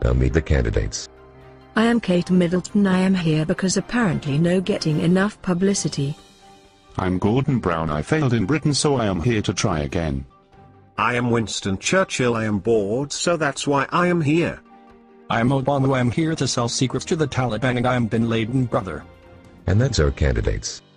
Now meet the candidates. I am Kate Middleton. I am here because apparently no getting enough publicity. I'm Gordon Brown. I failed in Britain, so I am here to try again. I am Winston Churchill. I am bored, so that's why I am here. I am Obama. I am here to sell secrets to the Taliban, and I am Bin Laden brother. And that's our candidates.